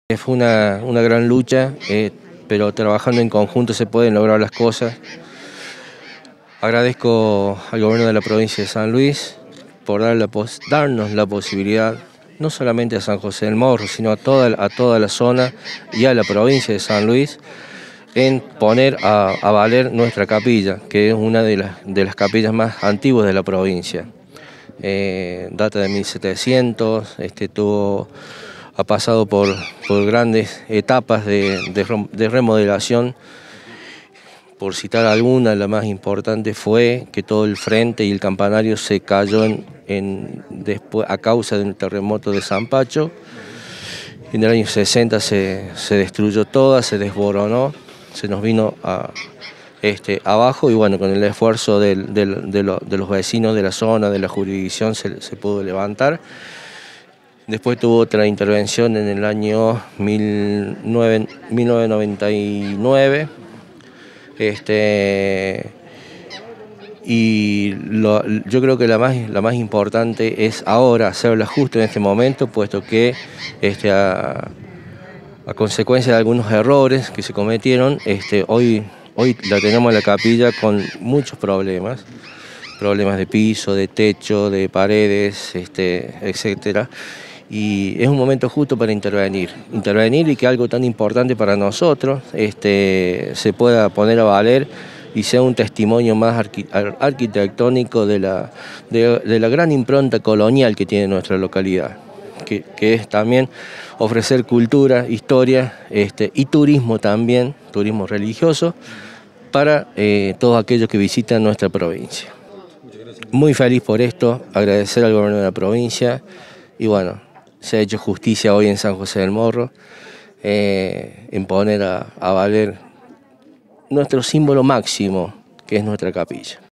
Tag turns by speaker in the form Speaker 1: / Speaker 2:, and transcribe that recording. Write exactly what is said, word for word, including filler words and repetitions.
Speaker 1: Fue una, una gran lucha, eh, pero trabajando en conjunto se pueden lograr las cosas. Agradezco al gobierno de la provincia de San Luis por dar la pos, darnos la posibilidad, no solamente a San José del Morro, sino a toda, a toda la zona y a la provincia de San Luis, en poner a, a valer nuestra capilla, que es una de las, de las capillas más antiguas de la provincia. Eh, data de mil setecientos, este, tuvo, ha pasado por, por grandes etapas de, de, de remodelación. Por citar alguna, la más importante fue que todo el frente y el campanario se cayó en, en, después, a causa del terremoto de San Pacho. En el año sesenta se, se destruyó toda, se desboronó, se nos vino a, este, abajo y bueno, con el esfuerzo del, del, de, lo, de los vecinos de la zona, de la jurisdicción, se, se pudo levantar. Después tuvo otra intervención en el año mil novecientos noventa y nueve. Este, y lo, yo creo que la más, la más importante es ahora hacerla justo en este momento, puesto que este, a, a consecuencia de algunos errores que se cometieron, este, hoy, hoy la tenemos en la capilla con muchos problemas, problemas de piso, de techo, de paredes, este, etcétera. Y es un momento justo para intervenir, intervenir y que algo tan importante para nosotros este, se pueda poner a valer y sea un testimonio más arqui arquitectónico de la, de, de la gran impronta colonial que tiene nuestra localidad, que, que es también ofrecer cultura, historia este, y turismo también, turismo religioso, para eh, todos aquellos que visitan nuestra provincia. Muy feliz por esto, agradecer al gobierno de la provincia y bueno, se ha hecho justicia hoy en San José del Morro, eh, en poner a, a valer nuestro símbolo máximo, que es nuestra capilla.